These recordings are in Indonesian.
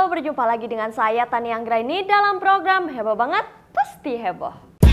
Halo, berjumpa lagi dengan saya Tani Anggraini dalam program Heboh Banget Pasti Heboh.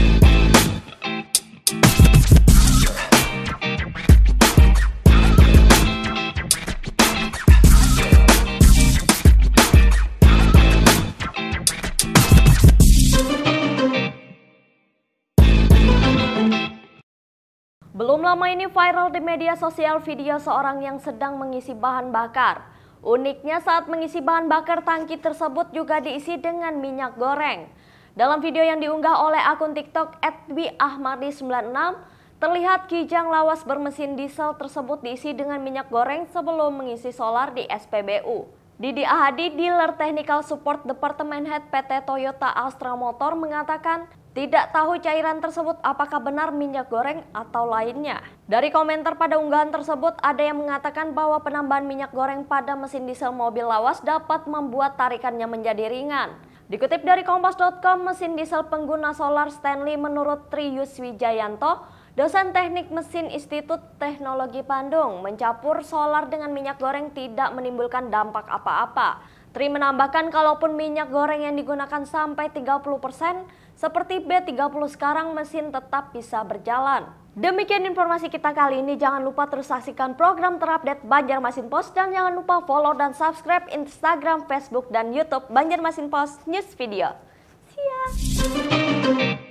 Belum lama ini viral di media sosial video seorang yang sedang mengisi bahan bakar. Uniknya saat mengisi bahan bakar, tangki tersebut juga diisi dengan minyak goreng. Dalam video yang diunggah oleh akun TikTok @dwi_ahmadi96, terlihat kijang lawas bermesin diesel tersebut diisi dengan minyak goreng sebelum mengisi solar di SPBU. Didi Ahadi, dealer technical support Departemen Head PT Toyota Astra Motor, mengatakan tidak tahu cairan tersebut apakah benar minyak goreng atau lainnya. Dari komentar pada unggahan tersebut, ada yang mengatakan bahwa penambahan minyak goreng pada mesin diesel mobil lawas dapat membuat tarikannya menjadi ringan. Dikutip dari Kompas.com, mesin diesel pengguna solar Stanley menurut Tri Yuswijayanto, dosen teknik mesin Institut Teknologi Bandung, mencampur solar dengan minyak goreng tidak menimbulkan dampak apa-apa. Tri menambahkan kalaupun minyak goreng yang digunakan sampai 30%, seperti B30 sekarang, mesin tetap bisa berjalan. Demikian informasi kita kali ini. Jangan lupa terus saksikan program terupdate Banjarmasin Post dan jangan lupa follow dan subscribe Instagram, Facebook, dan YouTube Banjarmasin Post News Video. See ya!